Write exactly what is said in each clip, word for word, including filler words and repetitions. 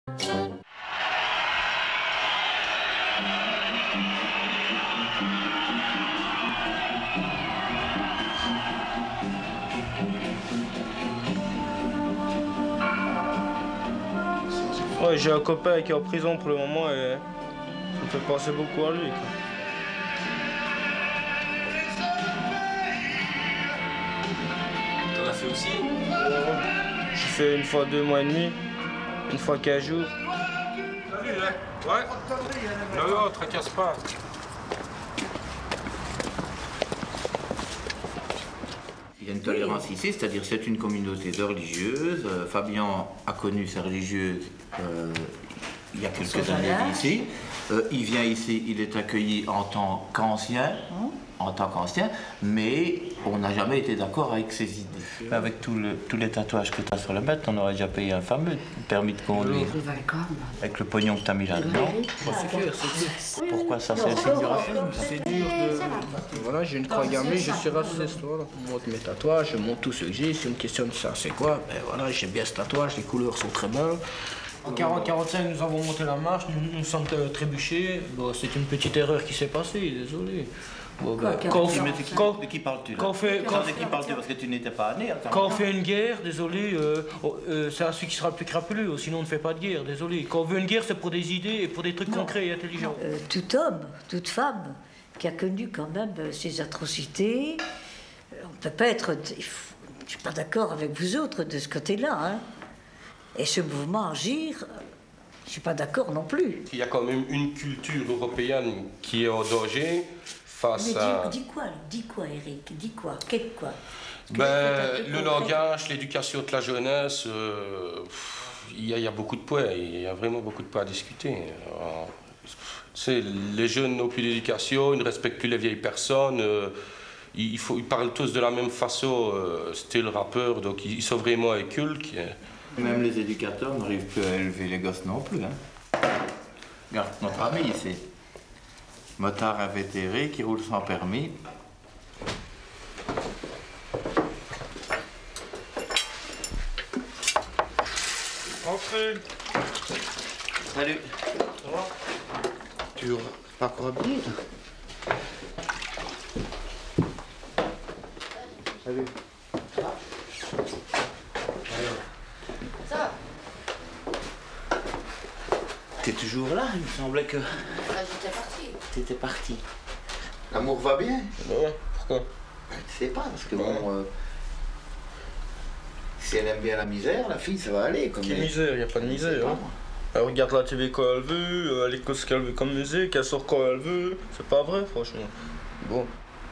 Ouais, j'ai un copain qui est en prison pour le moment et ça me fait penser beaucoup à lui, quoi. T'en as fait aussi? J'ai fait une fois deux mois et demi, une fois quinze jours. Salut, là. Ouais. Non, non, tracasse pas. Il y a une tolérance ici, c'est-à-dire c'est une communauté de religieuses. Euh, Fabien a connu ces religieuses euh, il y a quelques années ici. Euh, il vient ici, il est accueilli en tant qu'ancien, en tant qu'ancien, mais on n'a jamais été d'accord avec ses idées. Avec tout le, tous les tatouages que tu as sur le bête, on aurait déjà payé un fameux permis de conduire. Avec le pognon que tu as mis là-dedans. Pourquoi ça, c'est aussi dur à faire? C'est dur de... Voilà, j'ai une croix gammée, je suis raciste, voilà. Je montre mes tatouages, je montre tout ce que j'ai. Si on me questionne ça, c'est quoi? Ben voilà, j'aime bien ce tatouage, les couleurs sont très belles. En quarante quarante-cinq, nous avons monté la marche, nous nous sommes trébuchés. Bon, c'est une petite erreur qui s'est passée, désolé. Bon, ben, quand, quand, de qui parles-tu là? Quand on fait, quand, de qui parles-tu parce que tu n'étais pas né? Quand on fait une guerre, désolé, euh, euh, c'est à celui qui sera le plus crapuleux, sinon on ne fait pas de guerre, désolé. Quand on veut une guerre, c'est pour des idées et pour des trucs non. concrets et intelligents. Euh, tout homme, toute femme qui a connu quand même euh, ces atrocités, on ne peut pas être... Je ne suis pas d'accord avec vous autres de ce côté-là, hein. Et ce mouvement Agir, je ne suis pas d'accord non plus. Il y a quand même une culture européenne qui est en danger face Mais dis, à... dis quoi, dis quoi, Eric? Dis quoi? Quel quoi? Ben, le langage, l'éducation de la jeunesse, euh, il y, y a beaucoup de points, il y a vraiment beaucoup de points à discuter. Alors, les jeunes n'ont plus d'éducation, ils ne respectent plus les vieilles personnes. Euh, il faut, ils parlent tous de la même façon, euh, style rappeur, donc ils, ils sont vraiment incultes. Même les éducateurs n'arrivent plus à élever les gosses non plus. Hein. Regarde, notre ami ici, motard invétéré qui roule sans permis. Entrez. Salut. Ça va? Tu pas encore habillé? Salut. T'es toujours là? Il me semblait que... Ah, j'étais partie. T'étais parti. L'amour va bien? Ouais, pourquoi? Je sais pas, parce que bon... Euh, si elle aime bien la misère, la fille, ça va aller. Comme Quelle elle... misère? Il n'y a pas de misère. Hein. Elle regarde la T V quand elle veut, elle écoute ce qu'elle veut comme musique, elle sort quand elle veut. C'est pas vrai, franchement. Bon.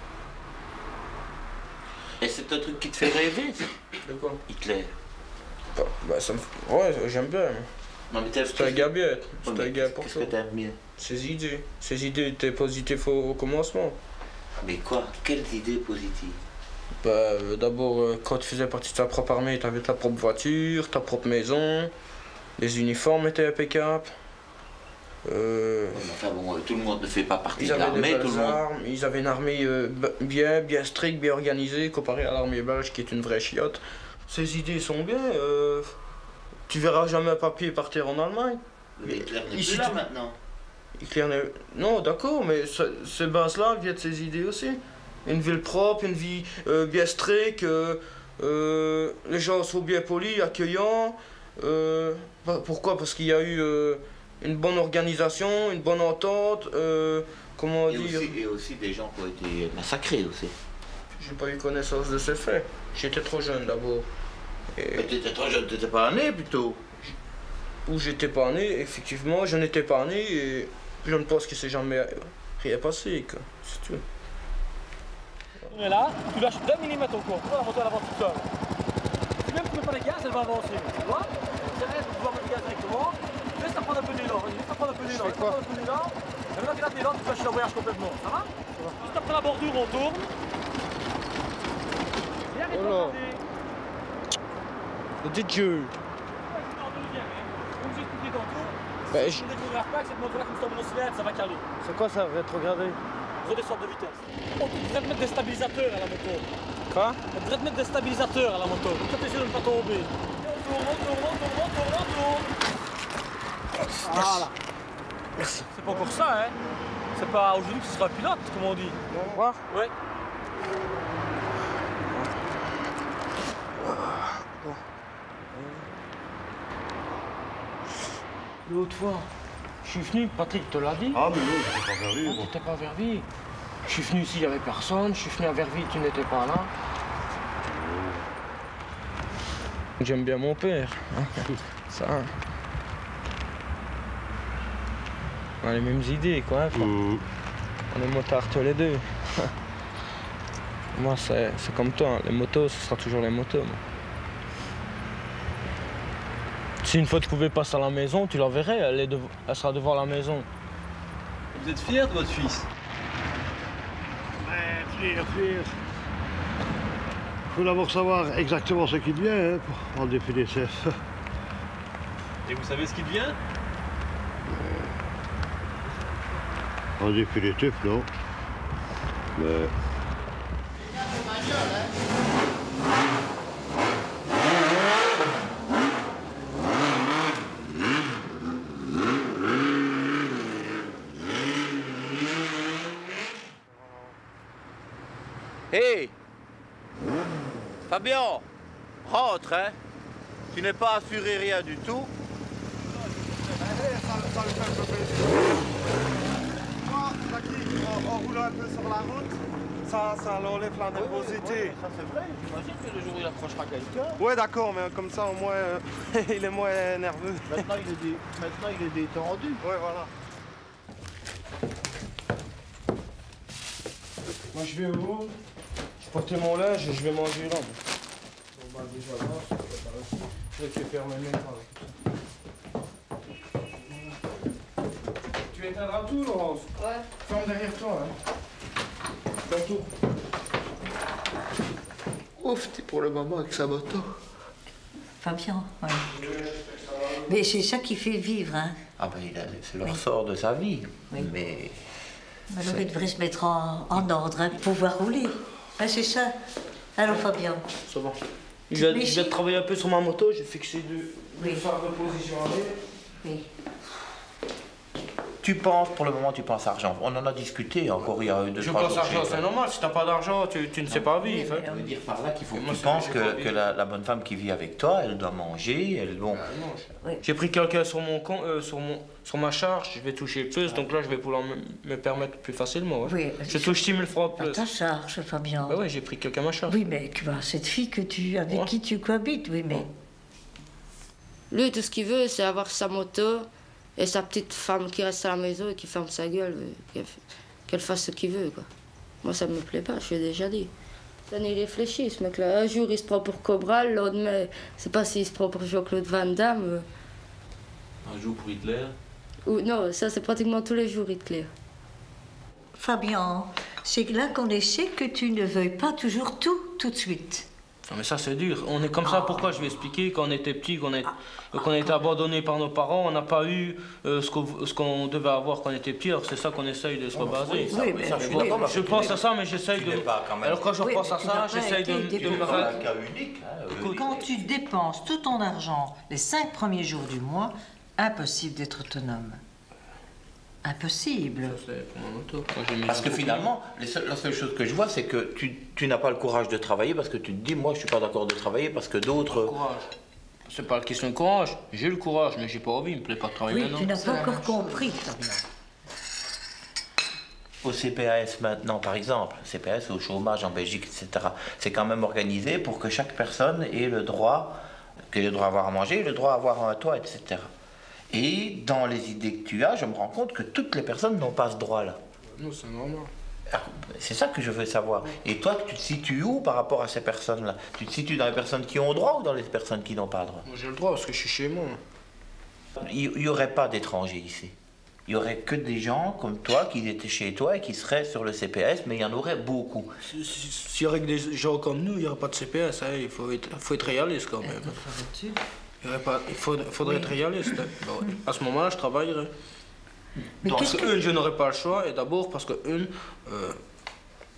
Et c'est un truc qui te fait rêver, ça? De quoi? Hitler. Bah, bah ça me... Ouais, j'aime bien. Non, mais c'est un gars bien. C'est ouais, un gars pour ça. ça. Qu'est-ce que t'aimes bien? Ses idées. Ses idées étaient positives au, au commencement. Mais quoi? Quelles idées positives? Bah, euh, d'abord, euh, quand tu faisais partie de ta propre armée, tu avais ta propre voiture, ta propre maison, les uniformes étaient impeccables. Euh, ouais, enfin bon, tout le monde ne fait pas partie de l'armée, tout le monde. Armes, ils avaient une armée euh, bien, bien stricte, bien organisée, comparée à l'armée belge qui est une vraie chiotte. Ces idées sont bien. Euh, tu verras jamais un papier partir en Allemagne. Mais Hitler n'est plus là tu... maintenant. Hitler n'est... Non, d'accord, mais ce, ces bases-là viennent de ses idées aussi. Une ville propre, une vie euh, bien stricte, euh, euh, les gens sont bien polis, accueillants. Euh, pourquoi? Parce qu'il y a eu euh, une bonne organisation, une bonne entente, euh, comment et dire... Aussi, et aussi des gens qui ont été massacrés aussi. J'ai pas eu connaissance de ces faits. J'étais trop jeune d'abord. Et... Mais t'étais trop jeune, t'étais pas né plutôt? Où j'étais pas né, effectivement, je n'étais pas né et je ne pense que c'est jamais rien passé, quoi. C'est tout. On est là, tu lâches d'un millimètre au cours, tu vois la moto elle avance toute seule. Si même tu ne mets pas les gaz, elle va avancer, tu vois? C'est vrai, tu vas mettre les gaz directement, laisse la prendre un peu d'élan, laisse la prendre un peu d'élan, laisse la prendre un peu d'élan, et maintenant qu'il a de l'élan, tu lâches le voyage complètement, ça va? Ça va. Juste après la bordure, on tourne. Et arrête de regarder. Le Dieu. Comme j'ai expliqué tantôt, bah, si je ne découvre pas que cette moto-là, comme ça, mon oscillate, ça va caler. C'est quoi ça, rétrograder? Redescendre de vitesse. On devrait mettre des stabilisateurs à la moto. Quoi? On devrait mettre des stabilisateurs à la moto. Comme ça, t'essaies de ne pas tomber. Et on tourne, on tourne, on tourne, on tourne, on tourne. Voilà. Merci. C'est pas encore ça, hein. C'est pas aujourd'hui que ce sera pilote, comme on dit. On va voir. Oui. Bon. L'autre fois, je suis venu, Patrick te l'a dit. Ah, mais non, j'étais pas vers lui. Ah, t'étais pas à Verviers. Je suis venu ici, il n'y avait personne. Je suis venu à Verviers, tu n'étais pas là. J'aime bien mon père. Ça. On a les mêmes idées, quoi. Hein, Mmh. On est motards tous les deux. Moi, c'est comme toi. Hein. Les motos, ce sera toujours les motos. Moi. Si une fois tu pouvais passer à la maison, tu la verrais. Elle, est de... elle sera devant la maison. Vous êtes fier de votre fils? Mais fier, fier. Il faut d'abord savoir exactement ce qu'il devient hein, pour en définitif. Et vous savez ce qu'il devient? En définitif, non. Mais... Hé hey Fabien, rentre, hein. Tu n'es pas assuré rien du tout. Ça le fait un peu plaisir. Moi, en, en roulant un peu sur la route, ça, ça enlève la nervosité. Ça c'est vrai, j'imagine que le jour où il approchera quelqu'un. Ouais, d'accord, mais comme ça au moins euh, il est moins nerveux. Maintenant il est, dé... Maintenant, il est détendu. Ouais, voilà. Moi, je vais au haut. Je porte mon linge et je vais manger là. Bon, bah, déjà là, c'est pas ici. Je récupère mes mains. Tu éteindras tout, Laurence? Ouais. Ferme derrière toi, hein. Ferme tout. Ouf, t'es pour le moment avec sa moto. Fabien, ouais. Mais c'est ça qui fait vivre, hein. Ah ben, c'est le Oui. ressort de sa vie. Oui. Mais... Alors il devrait se mettre en, en ordre, hein, pour pouvoir rouler. Ah, c'est ça. Alors Fabien. Ça va. Je viens, Mais je viens si- de travailler un peu sur ma moto, j'ai fixé deux, Oui. deux phares de position arrière. Oui. Tu penses, pour le moment, tu penses argent. On en a discuté encore il y a deux, Je trois pense jours. argent, c'est normal. Si t'as pas d'argent, tu, tu ne sais pas vivre. Oui, hein. Ça veut dire par là qu'il faut que Moi, tu c'est- penses j'ai que, pas envie. que la, la bonne femme qui vit avec toi, elle doit manger, elle bon. Oui. J'ai pris quelqu'un sur mon compte, euh, sur mon, sur ma charge, je vais toucher plus, donc là je vais pouvoir me, me permettre plus facilement. Ouais. Oui. Je touche six mille francs de À plus. ta charge, Fabien. Bah ouais, j'ai pris quelqu'un à ma charge. Oui, mais tu vois, cette fille que tu, avec Ouais. qui tu cohabites, oui, mais. Lui, tout ce qu'il veut, c'est avoir sa moto et sa petite femme qui reste à la maison et qui ferme sa gueule, euh, qu'elle qu'elle fasse ce qu'il veut, quoi. Moi, ça me plaît pas, je l'ai déjà dit. Il réfléchit, ce mec-là. Un jour, il se prend pour Cobra, le lendemain, je sais pas s'il se prend pour Jean-Claude Van Damme. euh. Un jour pour Hitler. Ou, non, ça, c'est pratiquement tous les jours, Hitler. Fabien, c'est là qu'on essaie que tu ne veuilles pas toujours tout, tout de suite. Non, mais ça c'est dur. On est comme ça, pourquoi? Je vais expliquer. Quand on était petit, qu'on est, qu'on a été abandonné par nos parents, on n'a pas eu euh, ce qu'on ce qu'on devait avoir quand on était petit. Alors c'est ça qu'on essaye de se rebaser. Oui, mais- ça, je suis oui, d'accord, Je mais pense à ça, mais j'essaye tu de... n'es pas quand même- Alors quand je Oui, repense mais à tu ça, n'as pas j'essaye de, été de me développé. C'est rappeler. un cas unique. Hein, euh, Quand tu dépenses tout ton argent les cinq premiers jours du mois, impossible d'être autonome. Impossible. C'est pour mon auto. Quand j'ai mis Parce un que peu- finalement, les seules- la seule chose que je vois, c'est que tu, tu n'as pas le courage de travailler parce que tu te dis, moi, je suis pas d'accord de travailler parce que d'autres. Courage. C'est pas la question de courage. J'ai le courage, mais j'ai pas envie. Il me plaît pas de travailler Oui, tu maintenant. n'as pas encore compris, Fabien. Au C P A S maintenant, par exemple, C P A S au chômage en Belgique, et cetera, c'est quand même organisé pour que chaque personne ait le droit, qu'elle ait le droit à avoir à manger, le droit à avoir un toit, et cetera. Et dans les idées que tu as, je me rends compte que toutes les personnes n'ont pas ce droit-là. Non, c'est normal. Alors, c'est ça que je veux savoir. Et toi, tu te situes où par rapport à ces personnes-là? Tu te situes dans les personnes qui ont droit ou dans les personnes qui n'ont pas droit? Moi j'ai le droit parce que je suis chez moi. Il n'y aurait pas d'étrangers ici. Il n'y aurait que des gens comme toi qui étaient chez toi et qui seraient sur le C P S, mais il y en aurait beaucoup. Si- si- S'il y aurait que des gens comme nous, il n'y aurait pas de C P S. Hein. Il faut être, faut être réaliste quand même. Que ferais-tu? Il, y aurait pas, il faudrait, faudrait être réaliste. Hein. Bah ouais. À ce moment-là, je travaillerais. Mais Parce qu'est-ce que, que. une, je n'aurais pas le choix. Et d'abord parce que, une, euh,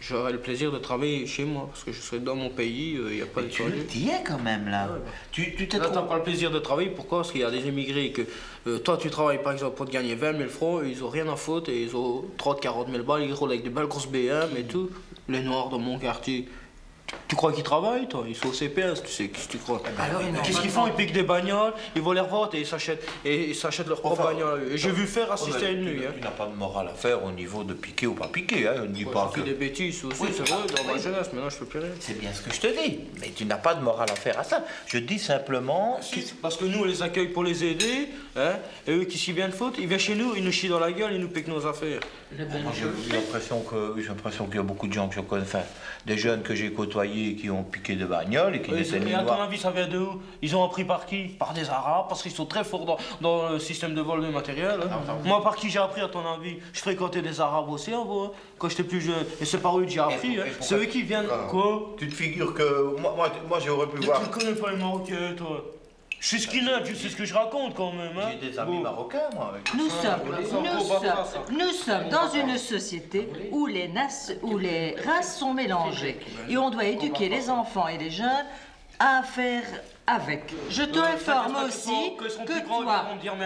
j'aurais le plaisir de travailler chez moi, parce que je serais dans mon pays, il n'y a pas de Tu y es quand même, là. Ouais. Tu tu t'es Là, t'as pas le plaisir de travailler, pourquoi? Parce qu'il y a des immigrés que... Euh, toi, tu travailles, par exemple, pour te gagner vingt mille francs, ils ont rien à foutre, et ils ont trente à quarante mille balles, ils roulent avec des belles grosses B M et tout. Les Noirs dans mon quartier... Tu crois qu'ils travaillent, toi? Ils sont au C P S, tu sais, qu'est-ce que tu crois? Qu'est-ce qu'ils font? Ils piquent des bagnoles, ils vont les revendre et ils s'achètent, et ils s'achètent leur propre enfin, bagnole. Et j'ai vu faire assister à une nuit. Tu n'as pas de morale à faire au niveau de piquer ou pas piquer, hein? On ne dit ouais, pas que... que... des bêtises aussi, oui, c'est vrai, dans oui. ma jeunesse, maintenant je peux plus rien. C'est bien ce que je te dis, mais tu n'as pas de morale à faire à ça. Je dis simplement... Si, parce que nous, on les accueille pour les aider, hein, et eux qui s'y viennent faute, ils viennent chez nous, ils nous chient dans la gueule, ils nous piquent nos affaires. J'ai l'impression que j'ai l'impression qu'il y a beaucoup de gens que je connais, enfin, des jeunes que j'ai côtoyés qui ont piqué de bagnoles et qui oui, n'étaient ni noirs. Et à ton noirs. avis, ça vient de où? Ils ont appris par qui? Par des Arabes, parce qu'ils sont très forts dans, dans le système de vol de matériel. Hein. Non, non. Moi, par qui j'ai appris, à ton avis? Je fréquentais des Arabes aussi avant, hein, quand j'étais plus jeune. Et c'est par eux que j'ai appris. Hein. C'est eux qui viennent. Ah. Quoi? Tu te figures que moi, moi, moi j'aurais pu mais voir. Tu ne connais pas les Marocains, toi? Je suis skinhead, je sais ce que je raconte quand même. Hein. J'ai des amis bon. marocains, moi. Avec nous, sommes, nous, sommes, nous sommes dans une société où les, nas, où les races sont mélangées. Et on doit éduquer les enfants et les jeunes à faire avec. Je t'informe aussi que toi...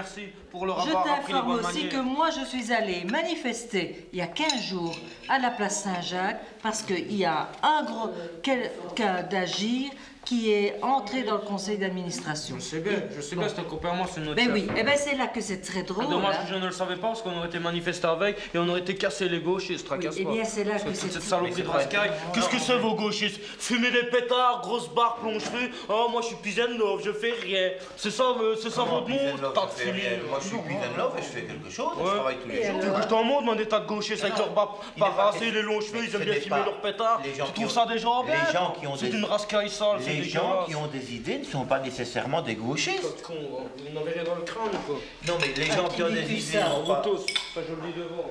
Je t'informe aussi que moi, je suis allée manifester il y a quinze jours à la place Saint-Jacques parce qu'il y a un gros quelqu'un d'agir qui est entré dans le conseil d'administration. Je sais bien, je sais bien, c'est un copain moi, c'est notre Ben chef. oui, et ben c'est là que c'est très drôle. Dommage hein. que je ne le savais pas, parce qu'on aurait été manifesté avec, et on aurait été cassé les gauchistes, tracasse oui, pas. Et bien c'est là que c'est c'est... cette saloperie de rascaille. Qu'est-ce que c'est vos gauchistes? Fumer des pétards, grosse barre, plonge-feu. Oh, moi je suis peace and love, je fais rien. C'est ça, c'est ça votre nom? Moi je suis peace and love et je fais quelque chose, je travaille tous les jours. Tu veux que je t'en montre, moi, des tas de gauchistes avec leurs barres parassées, les longs cheveux, ils aiment bien fumer leurs pétards. Tu trouves ça des gens bien? C'est une rascaille sale, c'est dégueulasse. Des idées ne sont pas nécessairement des gauchistes. Vous n'avez rien dans le crâne ou quoi? Non mais les gens qui ont des idées ça, n'ont pas... tous, ça je le dis devant.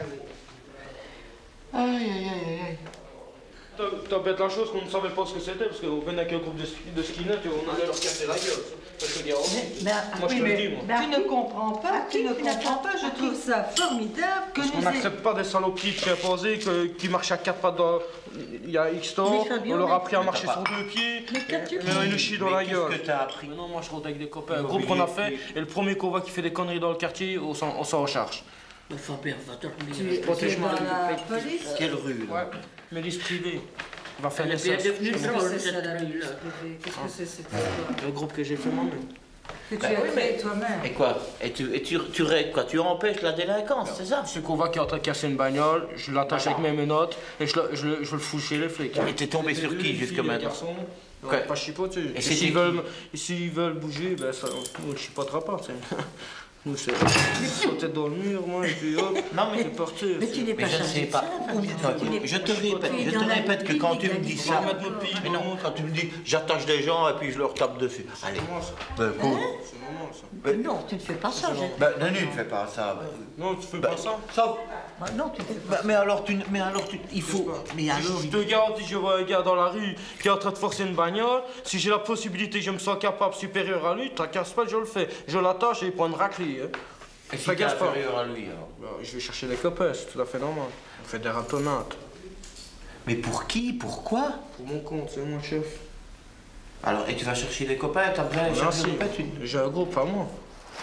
Aïe aïe aïe aïe. T'as bête la chose qu'on ne savait pas ce que c'était, parce qu'on venait avec un groupe de, de skinhettes et on allait leur casser la gueule. Ça je te dis, mais, moi oui, je te le dis, moi. Tu ne comprends pas, tu ne comprends pas, je trouve ça formidable que parce nous... qu'on n'accepte pas des saloperies de chimpanzés qui marchent à quatre pattes dans... Il y a X temps, on leur a appris à marcher sur deux pieds, mais ils nous chient dans la gueule. Qu'est-ce que t'as appris? Non, moi je roule avec des copains, un groupe qu'on a fait, et le premier qu'on voit qui fait des conneries dans le quartier, on s'en recharge. Fabien, va dormir. Protège-moi la police. Quelle rue là? Ouais, milice privée. On va faire les Qu'est-ce que c'est cette histoire? Le groupe que j'ai fait moi-même. Que tu as créé toi-même. Et quoi? Et tu, et tu, tu, quoi, tu empêches la délinquance, c'est ça? C'est qu'on voit qu'il est en train de casser une bagnole, je l'attache avec mes menottes et je le, je, le, je le fous chez les flics. Et t'es tombé sur qui jusque maintenant? Ouais. Pas chipoter. Et, et s'ils veulent, veulent bouger, ben ça, on ne chipotera pas. Nous, c'est sauter dans le mur, moi, et puis hop, non, mais, c'est parti. Mais tu n'es pas chargé de ça. Je te répète, je te répète que quand tu me dis ça, mais non, quand tu me dis j'attache des gens et puis je leur tape dessus. Allez, ben, cool. C'est normal ça. Ben, non, tu ne fais pas ça. Ben, non, tu ne fais pas ça. Non, tu fais pas ça. Ça. Bah, non, tu fais pas. Mais alors, tu, mais alors, tu, il faut. Mais alors, je te garantis, je vois un gars dans la rue qui est en train de forcer une bagnole. Si j'ai la possibilité, je me sens capable, supérieur à lui, t'inquiète pas, je le fais. Je l'attache et il prend une raclée. Hein. Et si t'es inférieur à lui, alors bah, je vais chercher des copains, c'est tout à fait normal. On fait des ratonnades. Mais pour qui? Pourquoi? Pour mon compte, c'est mon chef. Alors, et tu vas chercher des copains? T'as besoin de chercher des copains? Tu... J'ai un groupe à moi.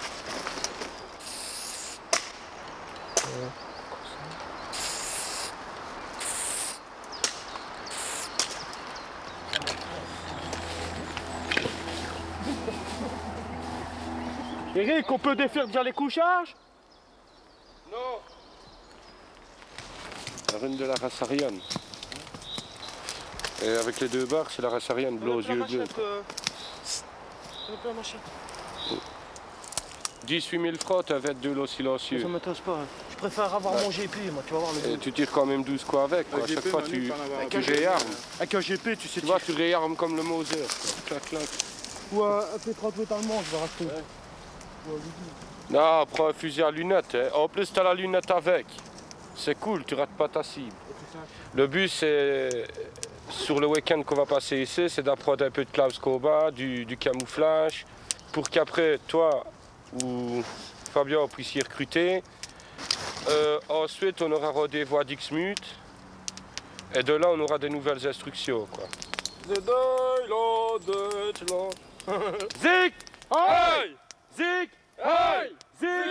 Eric, on peut défaire déjà les couchages? Non. La rune de la race Ariane. Et avec les deux barres, c'est la race Ariane, bleu aux yeux bleus. dix-huit mille francs, t'as vingt de l'eau silencieux. Ça m'intéresse pas. Je préfère avoir ouais. mon G P, moi, tu vas voir le. Et tu tires quand même douze quoi avec, quoi. À chaque fois tu, tu réarmes. Avec un G P, tu sais. Tu vois, tu réarmes comme le Moser. Clac, clac. Ou un P trente-huit allemand, je vais racheter. Ouais. Non, prends un fusil à lunettes. Hein. En plus, t'as la lunette avec. C'est cool, tu rates pas ta cible. Le but, c'est, sur le week-end qu'on va passer ici, c'est d'apprendre un peu de Klaus Koba, du, du camouflage, pour qu'après, toi ou Fabien puissiez recruter. Euh, ensuite, on aura rendez-vous à Dixmude. Et de là, on aura des nouvelles instructions, quoi. Zig! Hey! Zig! Hey! Zig!